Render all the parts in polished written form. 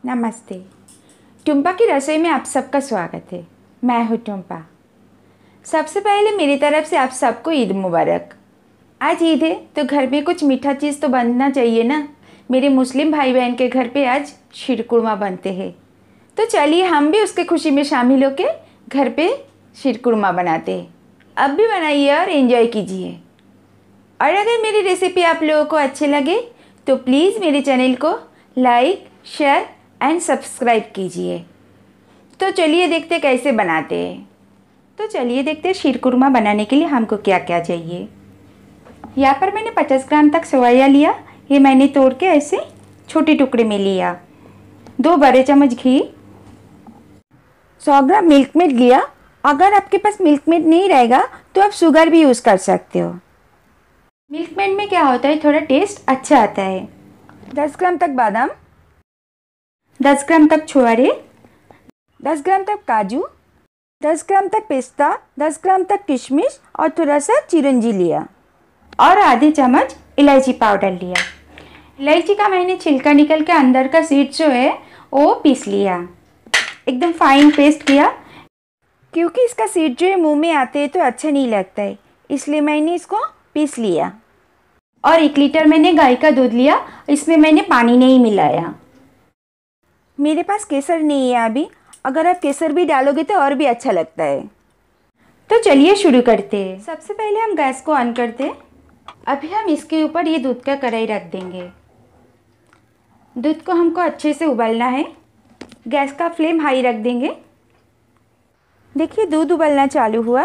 नमस्ते। टुम्पा की रसोई में आप सबका स्वागत है। मैं हूँ टुम्पा। सबसे पहले मेरी तरफ से आप सबको ईद मुबारक। आज ईद है तो घर में कुछ मीठा चीज़ तो बनना चाहिए ना। मेरे मुस्लिम भाई बहन के घर पे आज शीरकुरमा बनते हैं, तो चलिए हम भी उसके खुशी में शामिल होके घर पे शीरकुरमा बनाते हैं। अब भी बनाइए और एंजॉय कीजिए। और अगर मेरी रेसिपी आप लोगों को अच्छे लगे तो प्लीज़ मेरे चैनल को लाइक, शेयर एंड सब्सक्राइब कीजिए। तो चलिए देखते कैसे बनाते हैं। तो चलिए देखते हैं शीरकुरमा बनाने के लिए हमको क्या क्या चाहिए। यहाँ पर मैंने 50 ग्राम तक सेवइयाँ लिया। ये मैंने तोड़ के ऐसे छोटे टुकड़े में लिया। 2 बड़े चम्मच घी, 100 ग्राम मिल्क मेड लिया। अगर आपके पास मिल्क मेड नहीं रहेगा तो आप शुगर भी यूज़ कर सकते हो। मिल्क मेड में क्या होता है, थोड़ा टेस्ट अच्छा आता है। 10 ग्राम तक बादाम, 10 ग्राम तक छुआरे, 10 ग्राम तक काजू, 10 ग्राम तक पिस्ता, 10 ग्राम तक किशमिश और थोड़ा सा चिरंजी लिया और आधे चम्मच इलायची पाउडर लिया। इलायची का मैंने छिलका निकल के अंदर का सीड जो है वो पीस लिया, एकदम फाइन पेस्ट किया, क्योंकि इसका सीड जो है मुंह में आते हैं तो अच्छा नहीं लगता है, इसलिए मैंने इसको पीस लिया। और 1 लीटर मैंने गाय का दूध लिया, इसमें मैंने पानी नहीं मिलाया। मेरे पास केसर नहीं है अभी, अगर आप केसर भी डालोगे तो और भी अच्छा लगता है। तो चलिए शुरू करते हैं। सबसे पहले हम गैस को ऑन करते हैं। अभी हम इसके ऊपर ये दूध का कढ़ाई रख देंगे। दूध को हमको अच्छे से उबालना है। गैस का फ्लेम हाई रख देंगे। देखिए दूध उबलना चालू हुआ।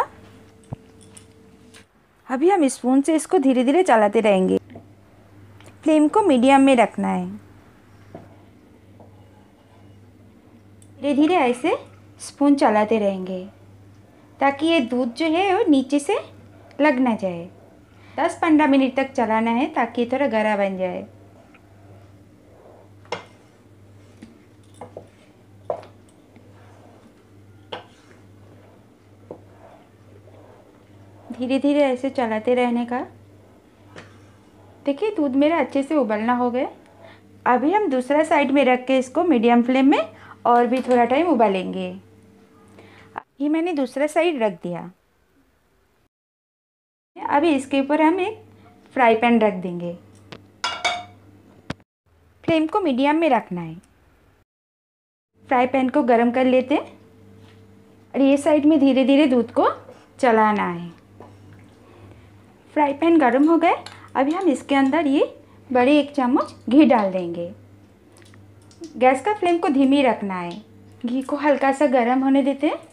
अभी हम स्पून से इसको धीरे धीरे चलाते रहेंगे। फ्लेम को मीडियम में रखना है। धीरे धीरे ऐसे स्पून चलाते रहेंगे ताकि ये दूध जो है वो नीचे से लग ना जाए। 10-15 मिनट तक चलाना है ताकि ये थोड़ा गाढ़ा बन जाए। धीरे धीरे ऐसे चलाते रहने का। देखिए दूध मेरा अच्छे से उबलना हो गया। अभी हम दूसरा साइड में रख के इसको मीडियम फ्लेम में और भी थोड़ा टाइम उबालेंगे। ये मैंने दूसरा साइड रख दिया। अभी इसके ऊपर हम एक फ्राई पैन रख देंगे। फ्लेम को मीडियम में रखना है। फ्राई पैन को गरम कर लेते हैं और ये साइड में धीरे धीरे दूध को चलाना है। फ्राई पैन गरम हो गए। अभी हम इसके अंदर ये बड़े 1 चम्मच घी डाल देंगे। गैस का फ्लेम को धीमी रखना है। घी को हल्का सा गरम होने देते हैं।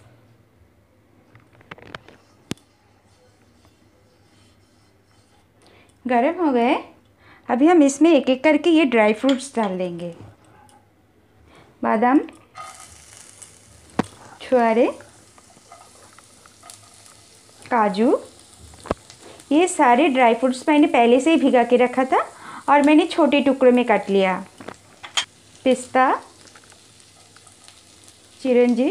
गरम हो गए। अभी हम इसमें एक एक करके ये ड्राई फ्रूट्स डाल देंगे। बादाम, छुआरे, काजू, ये सारे ड्राई फ्रूट्स मैंने पहले से ही भिगा के रखा था और मैंने छोटे टुकड़ों में काट लिया। पिस्ता, चिरंजी,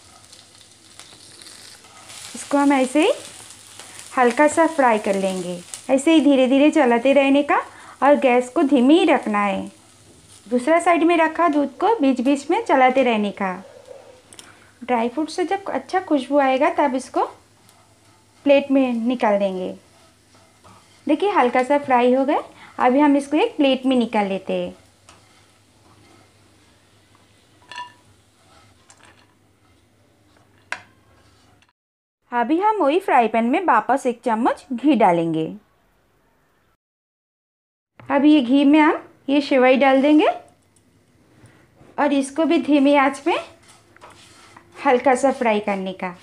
इसको हम ऐसे ही हल्का सा फ्राई कर लेंगे। ऐसे ही धीरे धीरे चलाते रहने का और गैस को धीमी ही रखना है। दूसरा साइड में रखा दूध को बीच बीच में चलाते रहने का। ड्राई फ्रूट से जब अच्छा खुशबू आएगा तब इसको प्लेट में निकाल देंगे। देखिए हल्का सा फ्राई हो गया। अभी हम इसको एक प्लेट में निकाल लेते हैं। अभी हम वही फ्राई पैन में वापस 1 चम्मच घी डालेंगे। अभी ये घी में हम ये सेवई डाल देंगे और इसको भी धीमी आंच में हल्का सा फ्राई करने का।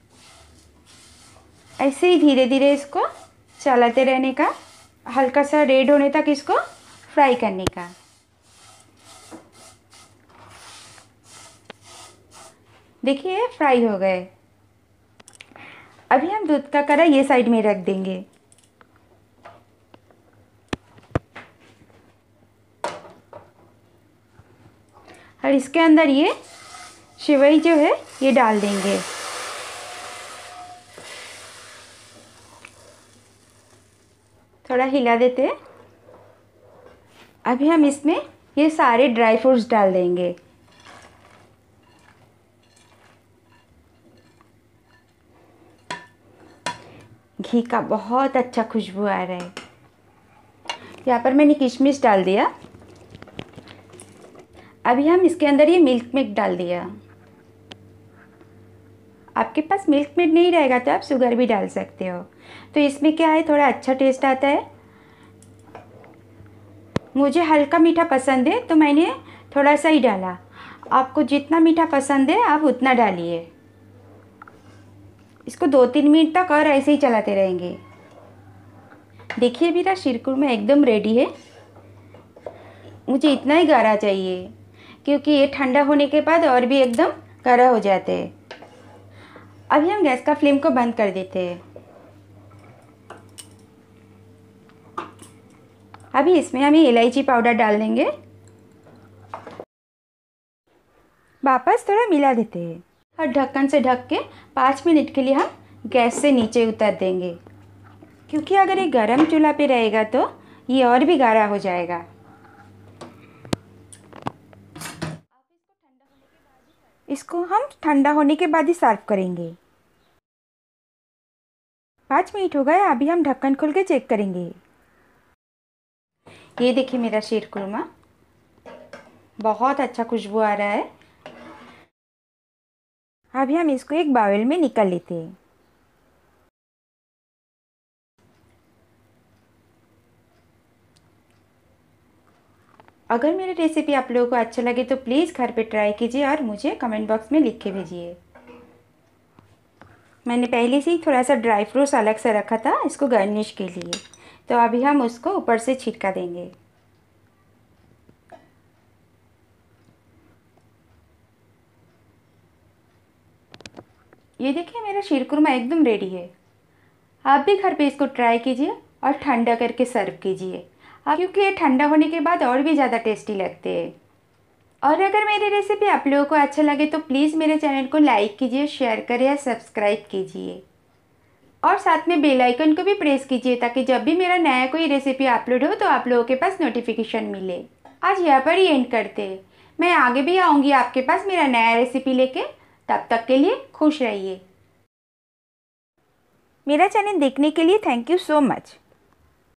ऐसे ही धीरे धीरे इसको चलाते रहने का, हल्का सा रेड होने तक इसको फ्राई करने का। देखिए फ्राई हो गए। अभी हम दूध का कढ़ा ये साइड में रख देंगे। और इसके अंदर ये सेवई जो है ये डाल देंगे। थोड़ा हिला देते हैं। अभी हम इसमें ये सारे ड्राई फ्रूट्स डाल देंगे। घी का बहुत अच्छा खुशबू आ रहा है। यहाँ पर मैंने किशमिश डाल दिया। अभी हम इसके अंदर ये मिल्क मेड डाल दिया। आपके पास मिल्क मेड नहीं रहेगा तो आप शुगर भी डाल सकते हो। तो इसमें क्या है, थोड़ा अच्छा टेस्ट आता है। मुझे हल्का मीठा पसंद है तो मैंने थोड़ा सा ही डाला। आपको जितना मीठा पसंद है आप उतना डालिए। इसको 2-3 मिनट तक और ऐसे ही चलाते रहेंगे। देखिए मेरा शीरकुरमा एकदम रेडी है। मुझे इतना ही गाढ़ा चाहिए क्योंकि ये ठंडा होने के बाद और भी एकदम गाढ़ा हो जाते हैं। अभी हम गैस का फ्लेम को बंद कर देते हैं। अभी इसमें हम इलायची पाउडर डाल देंगे। वापस थोड़ा मिला देते हैं और ढक्कन से ढक के 5 मिनट के लिए हम गैस से नीचे उतार देंगे, क्योंकि अगर ये गरम चूल्हा पे रहेगा तो ये और भी गाढ़ा हो जाएगा। इसको हम ठंडा होने के बाद ही सर्व करेंगे। 5 मिनट हो गए। अभी हम ढक्कन खोल के चेक करेंगे। ये देखिए मेरा शीरकुरमा, बहुत अच्छा खुशबू आ रहा है। अभी हम इसको एक बाउल में निकाल लेते हैं। अगर मेरी रेसिपी आप लोगों को अच्छा लगे तो प्लीज़ घर पे ट्राई कीजिए और मुझे कमेंट बॉक्स में लिख के भेजिए। मैंने पहले से ही थोड़ा सा ड्राई फ्रूट्स अलग से रखा था इसको गार्निश के लिए, तो अभी हम उसको ऊपर से छिड़का देंगे। ये देखिए मेरा शीरकुरमा एकदम रेडी है। आप भी घर पे इसको ट्राई कीजिए और ठंडा करके सर्व कीजिए, क्योंकि ये ठंडा होने के बाद और भी ज़्यादा टेस्टी लगते हैं। और अगर मेरी रेसिपी आप लोगों को अच्छा लगे तो प्लीज़ मेरे चैनल को लाइक कीजिए, शेयर करें या सब्सक्राइब कीजिए और साथ में बेल आइकन को भी प्रेस कीजिए, ताकि जब भी मेरा नया कोई रेसिपी अपलोड हो तो आप लोगों के पास नोटिफिकेशन मिले। आज यहाँ पर ही एंड करते हैं। मैं आगे भी आऊँगी आपके पास मेरा नया रेसिपी लेके। तब तक के लिए खुश रहिए। मेरा चैनल देखने के लिए थैंक यू सो मच।